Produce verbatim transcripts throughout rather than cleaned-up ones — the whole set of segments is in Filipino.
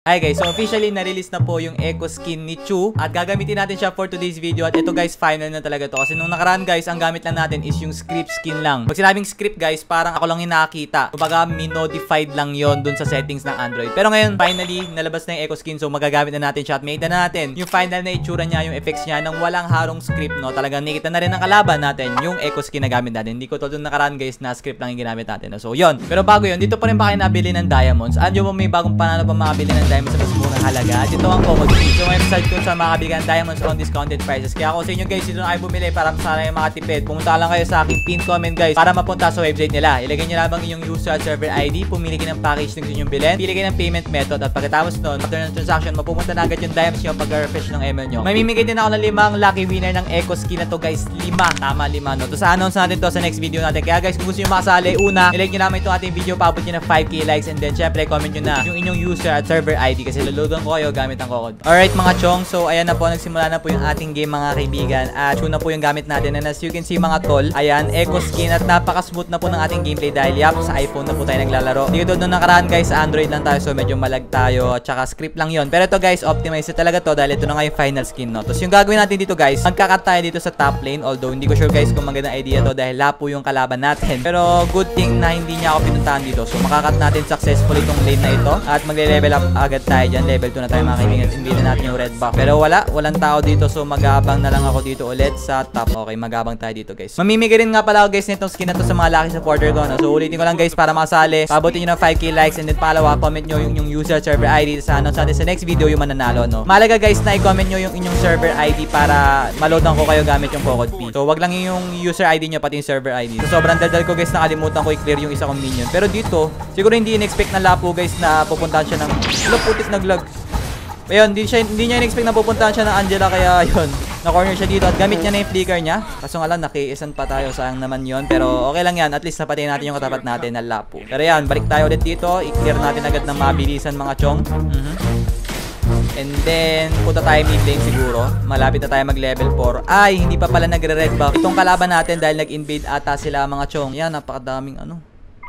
Hi guys, so officially na-release na po yung Echo skin ni Chu at gagamitin natin siya for today's video at ito guys, final na talaga to kasi nung nakaraan guys, ang gamit lang natin is yung script skin lang. Pag sinabing script guys, parang ako lang yung nakakita. Kumbaga, minodified lang yon dun sa settings ng Android. Pero ngayon, finally, nalabas na yung Echo skin so magagamit na natin siya at makita na natin yung final na itsura niya, yung effects niya nang walang harong script, no? Talagang nakita na rin ng kalaban natin yung Echo skin na gamit natin. Hindi ko to dun nakaraan guys na script lang yung ginamit natin. No? So yon. Pero bago yon, dito pa rin ba kayo nabili ng diamonds? Andiyo mo may bagong panalo pa makabili ng diamonds sa mas murang halaga. At ito ang Coco T. So may website kung saan makabili ng diamonds on discounted prices. Kaya ako sa inyo guys, dito na kayo bumili para sana yung mga tipid. Pumunta lang kayo sa aking pin comment guys para mapunta sa website nila. Ilagay nyo lamang inyong user at server I D, pumili kayo ng package na gusto nyo bilhin, pili kayo ng payment method at pagkatapos nun, after ng transaction, mapupunta na agad yung diamonds nyo pag-refresh ng M L nyo. May mimigay din ako ng limang lucky winner ng Echo skin na to guys. Lima. Tama, lima no. To sa announce natin to sa next video natin. Kaya guys, kung gusto nyo makasali, una, ilike nyo naman itong ating video, paabot nyo ng five K likes and then syempre comment nyo na yung inyong user at server I D kasi luludan ko kayo gamit ang Coco. Alright mga chong, so ayan na po, nagsimula na po yung ating game mga kaibigan at tune na po yung gamit natin and as you can see mga tol, ayan, Echo skin at napaka-smooth na po ng ating gameplay dahil yap, sa iPhone na po tayo naglalaro. Dito doon nakaraan guys, sa Android lang tayo so medyo malag tayo at saka script lang yon. Pero ito guys, optimize na talaga to dahil ito na nga yung final skin no. Tapos yung gagawin natin dito guys, magkakat tayo dito sa top lane although hindi ko sure guys kung magandang idea to dahil lapo yung kalaban natin. Pero good thing na hindi niya ako pinuntahan dito. So makakat natin successfully itong lane na ito at magle-level up agad tayo dyan. Level two na tayo mga kaibigan. Invite natin yung red buff. Pero wala, walang tao dito so mag-aabang na lang ako dito ulit sa top. Okay, mag-aabang tayo dito guys. Mamimigay rin nga pala ako guys nitong skin na to sa mga lucky supporter ko no. So ulitin ko lang guys para makasali. Pabutin nyo ng five K likes and then palawa, comment nyo yung, yung user server I D sa ano sa, sa next video yung mananalo no. Malaga guys na i-comment nyo yung inyong server I D para maloadan ko kayo gamit yung Coco P. So wag lang yung user I D nyo pati yung server I D. So sobrang daldal ko guys, nakalimutan ko i-clear yung isa kong minion. Pero dito, siguro hindi in-expect ng lapo guys na pupuntahan siya ng putik naglag. Ayun, hindi, siya, hindi niya in-expect na pupuntahan siya ng Angela kaya yun, na-corner siya dito at gamit niya na yung flicker niya. Kaso nga lang, naki-isan pa tayo, sayang naman yun. Pero okay lang yan, at least napatayin natin yung katapat natin na lapo. Pero yan, balik tayo ulit dito, i-clear natin agad ng mabilisan mga chong. Mm-hmm. And then, punta tayo mid lane siguro. Malapit na tayo mag level four. Ay, hindi pa pala nagre-red buff itong kalaban natin dahil nag-invade ata sila mga chong. Yan, napakadaming ano.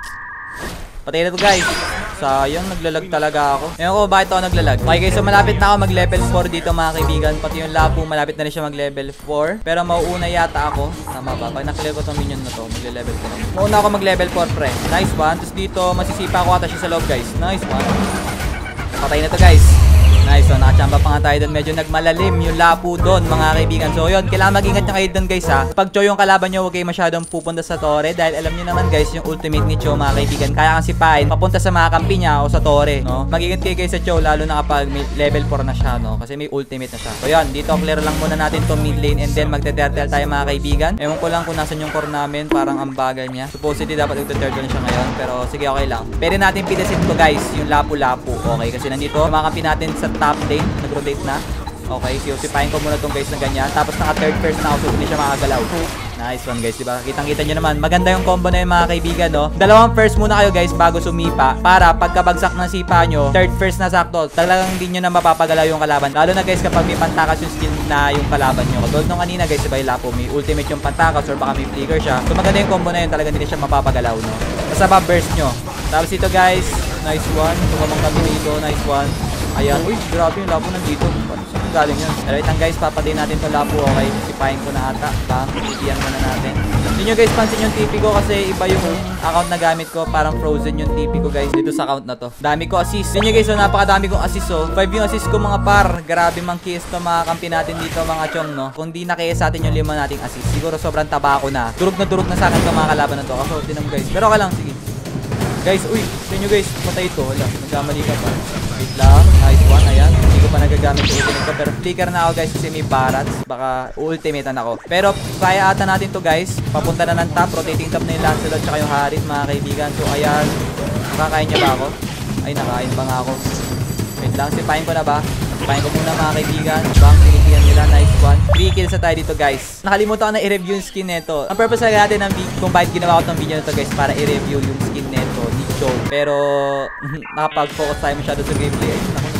Patay na to guys. Sayang, naglalag talaga ako. Ngayon ko, bakit ako naglalag? Okay guys, so malapit na ako mag level four dito mga kaibigan. Pati yung lapo, malapit na rin siya mag level four. Pero mauuna yata ako. Tama ba? Pag naklear ko tong minion na to, mag level ko na. Mauna ako mag level four pre. Nice one. Tapos dito, masisipa ko ata siya sa loob guys. Nice one. Patay na to guys. Nice, so nakachamba pa nga tayo doon. Medyo nagmalalim yung lapo doon mga kaibigan. So yun, kailangan mag-ingat nyo kayo doon guys ha. Pag Cho yung kalaban nyo, huwag kayo masyadong pupunta sa tore. Dahil alam nyo naman guys, yung ultimate ni Cho mga kaibigan, kaya kang sipain papunta sa mga kampi niya o sa tore, no? Mag-ingat kayo guys sa Cho, lalo na kapag may level four na siya, no? Kasi may ultimate na siya. So yun, dito clear lang muna natin to mid lane and then magte-turtle tayo mga kaibigan. Ewan ko lang kung nasan yung core namin, parang ang bagal niya. Supposedly dapat magte-turtle siya ngayon, pero sige okay lang. Pwede natin pinasin to guys, yung lapu-lapu. Okay, kasi nandito, mga kampi natin sa top lane, nag-rotate na. Okay, siusipahin ko muna tong guys na ganyan. Tapos naka third first na ako, so hindi siya makagalaw. Nice one guys, diba? Kitang-kita nyo naman. Maganda yung combo na yung mga kaibigan, no? Dalawang first muna kayo guys bago sumipa. Para pagkabagsak ng sipa nyo, third first na sakto, talagang hindi nyo na mapapagalaw yung kalaban. Lalo na guys kapag may pantakas yung skill na yung kalaban nyo. Katulad nung kanina guys, diba yung lapo, may ultimate yung pantakas or baka may flicker siya. So maganda yung combo na yun, talagang hindi siya mapapagalaw, no? Basta ba burst nyo. Tapos ito guys, nice one. Tumamang kami dito, nice one. Ayan, uy, grabe yung lapo nandito. Saan galing yun? Alright lang guys, papatayin natin itong lapo. Okay, sipahin ko na ata. Bang, titiyan mo na natin. Hindi nyo guys pansin yung T P ko kasi iba yung account na gamit ko. Parang frozen yung T P ko guys dito sa account na to. Dami ko assist. Hindi nyo guys, so napakadami kong assist oh. five yung assist ko mga par. Grabe mang kiss to mga kampi natin dito mga chong no. Kung di nakaya sa atin yung lima nating assist, siguro sobrang taba ko na. Durog na durog na sa akin itong mga kalaban na to. Ako, tinam guys. Pero okay lang, sige. Guys, uy, sa inyo guys, patay ito. Wala, nagkamali ka pa. Wait lang, nice one, ayan. Hindi ko pa nagagamit yung ultimate ko. Pero flicker na ako guys kasi may barats. Baka ultimatean ako. Pero kaya ata natin to guys. Papunta na ng top, rotating top na yung Lancelot tsaka yung Harit mga kaibigan. So ayan, nakakain niya ba ako? Ay, nakain pa nga ako. Wait lang, sipahin ko na ba? Sipahin ko muna mga kaibigan. Bang, tinitiyan nila, nice one. three kills na tayo dito guys. Nakalimutan ko na i-review yung skin neto. Ang purpose na natin ng video, kung bakit ginawa ko itong video na to guys, para i-review yung skin neto ni Cho. Pero nakapag-focus tayo masyado sa gameplay. Ay, naku,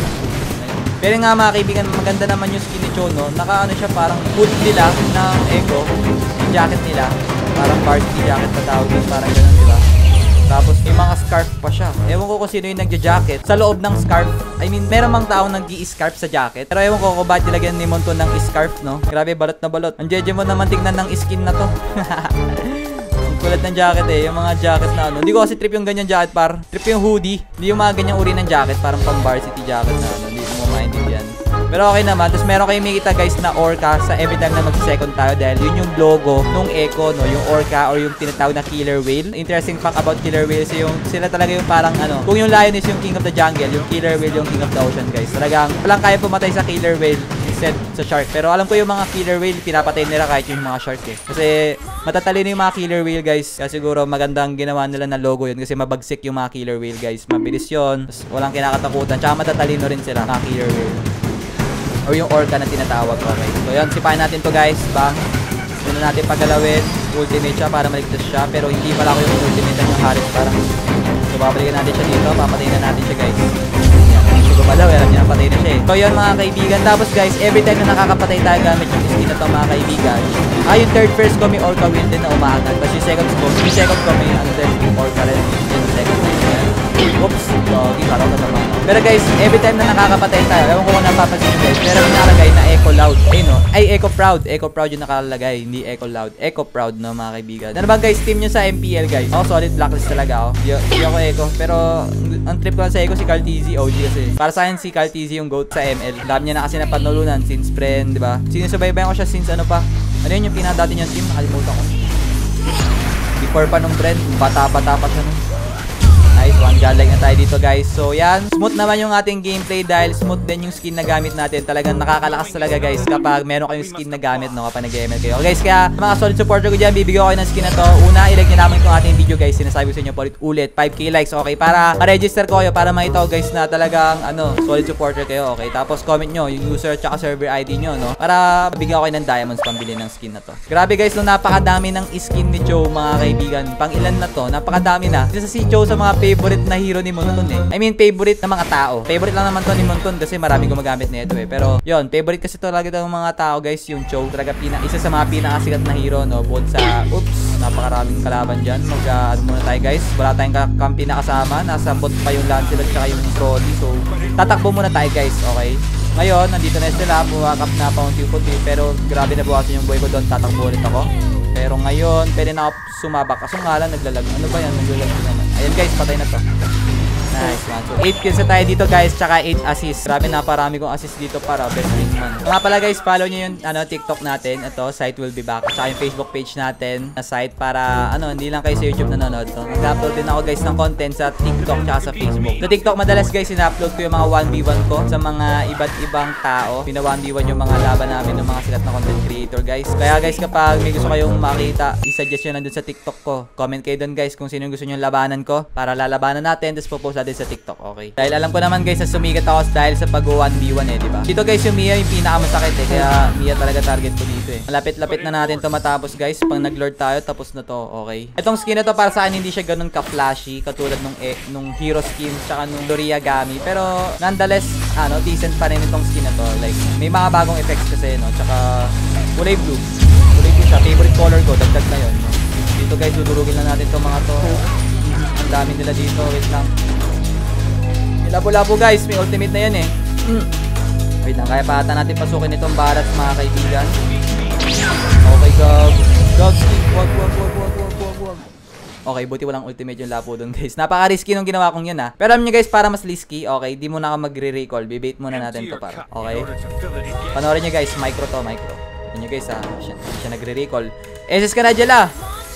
pero nga mga kaibigan, maganda naman yung skin ni Cho, no? Naka ano siya, parang hood nila ng Echo. Yung jacket nila. Parang varsity jacket na tawag yun. Parang ganun, diba? Tapos may mga scarf pa siya. Ewan ko kung sino yung nagja-jacket sa loob ng scarf. I mean, meron mang tao nag-i-scarf sa jacket. Pero ewan ko kung ba't nilagyan ni Monton ng scarf, no? Grabe, balot na balot. Ang jeje mo naman tignan ng skin na to. Ang kulat ng jacket eh. Yung mga jacket na ano. Hindi ko kasi trip yung ganyan jacket, par. Trip yung hoodie. Hindi yung mga ganyang uri ng jacket. Parang pang varsity jacket na ano. Hindi mo maintindihan. Pero okay naman. Tapos meron kayong makita guys na Orca sa every time na mag-second tayo dahil yun yung logo nung Echo, no? Yung Orca or yung tinatawag na Killer Whale. Interesting fact about Killer Whales yung sila talaga yung parang ano. Kung yung lion is yung king of the jungle, yung Killer Whale yung king of the ocean guys. Talagang walang kaya pumatay sa Killer Whale instead sa shark. Pero alam ko yung mga Killer Whale pinapatay nila kahit yung mga shark eh. Kasi matatalino yung mga Killer Whale guys. Kaya siguro magandang ginawa nila na logo yun kasi mabagsik yung mga Killer Whale guys. Mabilis yun. Tapos walang kinakatakutan. Tsaka matatalino rin sila mga Killer Whale. Or yung Orca na tinatawag. Okay. So yun, sipahin natin to guys. Bang. Muna natin pagalawin. Ultimate siya para maligtas siya. Pero hindi pala ako yung ultimate ng Harris. Parang so babalikan natin siya dito. Papatayin na natin siya guys. Yan. So gumalaw. Alam niya napatay na siya eh. So yun mga kaibigan. Tapos guys, every time na nakakapatay tayo gamit yung skin na to mga kaibigan. Ah, yung third first ko may Orca wheel din na umaangat. Tapos yung second ko, yung second ko may ano din, yung Orca rin. Yung second ko. Oops, doggy, parang naman. Pero guys, every time na nakakapatay tayo, ewan ko kung napapansin nyo guys, pero nakalagay na Echo Loud. Ay no, ay Echo Proud. Echo Proud yung nakalagay, hindi Echo Loud. Echo Proud no mga kaibigan. Ano ba guys, team nyo sa M P L guys? Ako solid blacklist talaga ako. Hindi ako Echo, pero ang trip ko lang sa Echo si Carl T Z, O G kasi. Para sa akin si Carl T Z yung GOAT sa M L. Alam niya na kasi napanulunan since friend, di ba? Sinusubaybayan ko siya since ano pa. Ano yun yung pinadati niyang team? Nakalimutan ko. Before pa nung friend, bata-bata pa siya nung. Nice one, godlike na tayo dito guys. So yan, smooth naman yung ating gameplay dahil smooth din yung skin na gamit natin. Talagang nakakalakas talaga guys kapag meron kayong skin na gamit no, kapag nag-M L kayo. Okay, guys, kaya mga solid supporter ko dyan, bibigyan ko kayo ng skin na to. Una, i-like nyo naman itong ating video guys. Sinasabi ko sa inyo ulit ulit, five K likes, okay? Para ma-register ko kayo, para makita ko guys na talagang ano, solid supporter kayo, okay? Tapos comment nyo yung user at server I D nyo, no? Para bibigyan ko kayo ng diamonds pambili ng skin na to. Grabe guys, no, napakadami ng skin ni Joe mga kaibigan. Pang ilan na to, napakadami na. Isa si Joe sa mga favorite na hero ni Monton eh. I mean, favorite na mga tao. Favorite lang naman to ni Monton kasi maraming gumagamit nito eh. Pero, yon favorite kasi talaga ng mga tao guys, yung Joe. Talaga pina, isa sa mga pinakasikat na hero, no? Bukod sa, oops, napakaraming kalaban dyan. Mag, uh, muna tayo guys. Wala tayong kakampi na kasama. Nasa bot pa yung Lancelot tsaka yung Brody. So, tatakbo muna tayo guys, okay? Ngayon, nandito na sila. Bumakap na paunti-unti. Pero, grabe na bukasan yung boy ko doon. Tatakbo ulit ako. Pero ngayon, pwede na ako sumabak. Kaso nga lang, naglalag. Ano ba yan? Naglalag naman. Ayan guys, patay na to. Nice one. So, eight kills na tayo dito guys, tsaka eight assists. Grabe, naparami kong assist dito para best wingman. Nga pala guys, follow nyo yung ano, TikTok natin. Ito, site will be back. Tsaka yung Facebook page natin na site para, ano, hindi lang kayo sa YouTube nanonood. So, nag-upload din ako guys ng content sa TikTok tsaka sa Facebook. Sa TikTok, madalas guys, in-upload ko yung mga one v one ko sa mga iba't ibang tao. Pina one v one yung mga laban namin ng mga sikat na content creator guys. Kaya guys, kapag may gusto kayong makita, i-suggest nyo nandun sa TikTok ko. Comment kayo dun guys kung sino yung gusto nyo labanan ko para lalabanan natin. Tapos popost natin sa TikTok, okay? Dahil alam ko naman guys na sumikat ako dahil sa pag one v one eh, di ba? Dito guys yung Mia yung pinakamasakit eh, kaya Mia talaga target ko dito eh. Malapit-lapit na natin to matapos guys. Pag nag-lord tayo, tapos na to, okay? Itong skin na to para sa akin hindi siya ganun ka-flashy katulad nung eh, nung hero skin tsaka nung Doriagami, pero nonetheless, ano, decent pa rin itong skin na to. Like, may mga bagong effects kasi, no? Tsaka kulay blue. Kulay blue siya, favorite color ko, dagdag na yun, no? Dito guys, dudurugin na natin itong mga to. Ang dami nila dito, wait lang. Labo-labo guys, may ultimate na yan eh. Mm. Wait lang, kaya pa ata natin pasukin itong barat mga kaibigan. Okay, gog. Gog, stick. Wag, wag, wag, wag, wag, wag, wag. Okay, buti walang ultimate yung lapo doon guys. Napaka-risky nung ginawa kong yun ha. Pero alam nyo guys, para mas risky, okay, di muna ako magre-recall. Bibait muna natin to para. Okay? Panoorin nyo guys, micro to, micro. Yan nyo guys ha, siya, siya nagre-recall. S S ka na, Jela!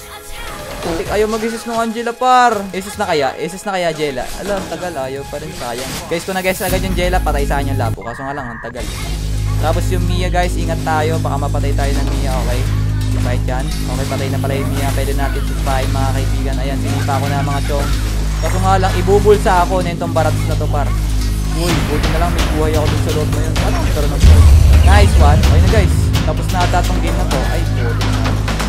Putik, ayaw mag-assist ng Angela par. Assist na kaya? Assist na kaya Jela? Alam, tagal, ayaw pa rin, sayang. Guys, kung nag-guess agad yung Jela, patay sa akin yung lapo. Kaso nga lang, ang tagal. Tapos yung Mia guys, ingat tayo. Baka mapatay tayo ng Mia, okay? Right yan. Okay, patay na pala yung Mia. Pwede natin supahin mga kaibigan. Ayan, sinipa ko na mga chong. Kaso nga lang, ibubulsa ako na itong barats na to par. Uy, buti na lang, may buhay ako dun sa loob na yun. Ano? Pero nag nice one. Okay na guys. Tapos na ata tong game na to. Ay, buti na.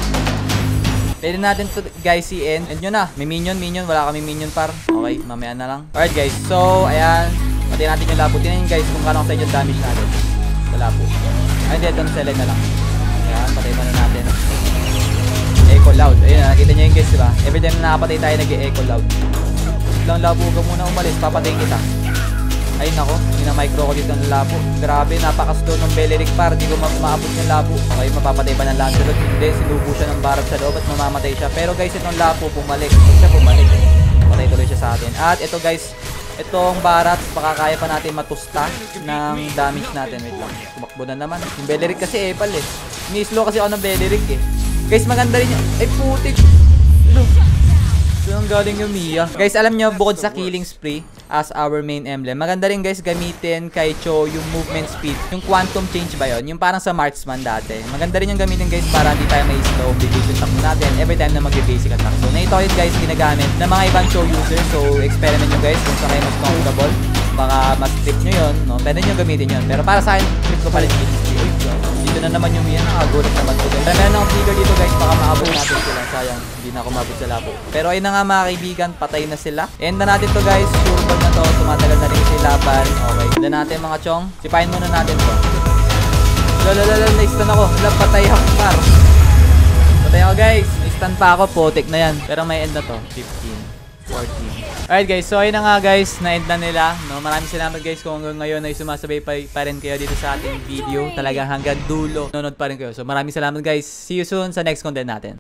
Pwede natin to guys i-end. End nyo na. May minion, minion. Wala kami minion par. Okay, mamaya na lang. Alright guys. So, ayan. Pati natin yung labo. Tingnan guys kung kano sa inyo damage natin. Sa labo. Ay, hindi. Ito na select na lang. Ayan, patay pa na natin. Echo loud. Ayun, nakita nyo yung guys, diba? Every time na nakapatay tayo, nag-echo loud. Lang labo ka muna umalis, papatayin kita. Ayun ako, minamicro ko dito ng labo. Grabe, napaka-slow ng Beleric par. Di ko ma maabot yung labo. Okay, mapapatay ba ng Lancelot? Hindi, sinubo siya ng barab sa loob at mamamatay siya. Pero guys, itong labo bumalik. Huwag siya bumalik. Patay tuloy siya sa atin. At ito guys, itong barat, baka kaya pa natin matusta ng damage natin. Wait lang, tumakbo na naman. Yung Beleric kasi epal eh. Ni-slow kasi ako ng Beleric eh. Guys, maganda rin yan. Ay putik. Ano? Saan galing yung Mia? Guys, alam nyo, bukod sa killing spree as our main emblem, maganda rin guys gamitin kay Cho yung movement speed. Yung quantum change ba yun? Yung parang sa marksman dati. Maganda rin yung gamitin guys para hindi tayo may slow bigay yung takbo natin every time na mag-basic attack. So, na ito yun guys, ginagamit ng mga ibang Cho user. So, experiment nyo guys kung saan kayo mas comfortable. Baka mas trip nyo yun, no? Pwede nyo gamitin yun. Pero para sa akin, trip ko pa rin killing spree. Dito na naman yung Mia, nakagulat naman ko guys. Pero meron akong figure dito guys, baka maabot natin sila. Sayang, hindi na ako maabot sa labo. Pero ayun na nga mga kaibigan, patay na sila. End na natin to guys, sure ball na to. Tumatagal na rin kasi laban. Okay, end na natin mga chong. Sipahin muna natin to. Lalalala, na-stun ako. Wala, patay ako par. Patay ako guys. Na-stun pa ako, potek na yan. Pero may end na to, fifteen, fourteen. Alright guys, so ayun na nga guys, na-end na nila, no? Maraming salamat guys kung hanggang ngayon ay sumasabay pa, pa rin kayo dito sa ating video. Talagang hanggang dulo, nanonood pa rin kayo. So maraming salamat guys. See you soon sa next content natin.